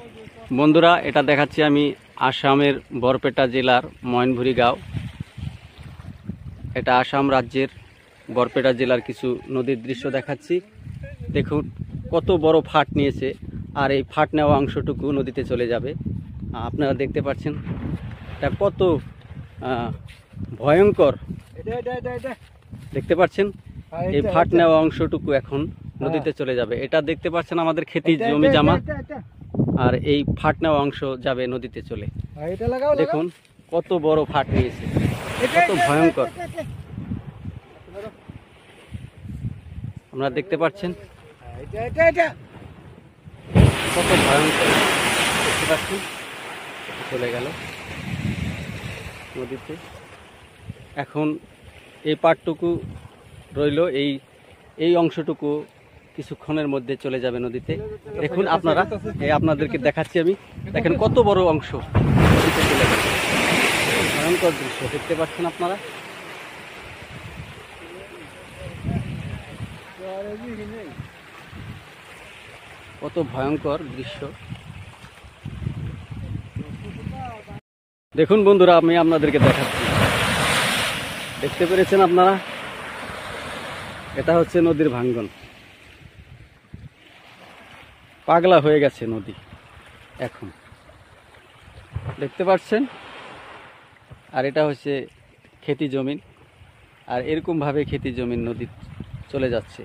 বন্ধুরা, এটা দেখাচ্ছি আমি আসামের বরপেটা জেলার ময়নভুরি গাঁও। এটা আসাম রাজ্যের বরপেটা জেলার কিছু নদীর দৃশ্য দেখাচ্ছি। দেখুন কত বড় ফাট নিয়েছে, আর এই ফাট নেওয়া অংশটুকু নদীতে চলে যাবে। আপনারা দেখতে পাচ্ছেন এটা কত ভয়ঙ্কর। দেখতে পাচ্ছেন এই ফাট নেওয়া অংশটুকু এখন নদীতে চলে যাবে। এটা দেখতে পাচ্ছেন আমাদের খেতি জমি জামা, আর এই ফাট নেওয়া অংশ যাবে নদীতে চলে। দেখুন কত বড় ফাট নিয়েছে, কত ভয়ঙ্কর। আপনারা দেখতে পাচ্ছেন কত ভয়ঙ্কর। দেখতে পাচ্ছেন চলে গেল নদীতে। এখন এই পাটটুকু রইল, এই অংশটুকু কিছুক্ষণের মধ্যে চলে যাবে নদীতে। দেখুন আপনারা, আপনাদেরকে দেখাচ্ছি আমি। দেখেন কত বড় অংশ নদীতে চলে যাবে। ভয়ঙ্কর দৃশ্য দেখতে পাচ্ছেন আপনারা। কত ভয়ঙ্কর দৃশ্য দেখুন বন্ধুরা, আমি আপনাদেরকে দেখাচ্ছি। দেখতে পেরেছেন আপনারা, এটা হচ্ছে নদীর ভাঙ্গন। পাগলা হয়ে গেছে নদী এখন, দেখতে পাচ্ছেন। আর এটা হচ্ছে খেতি জমিন, আর এরকম ভাবে খেতি জমিন নদী চলে যাচ্ছে।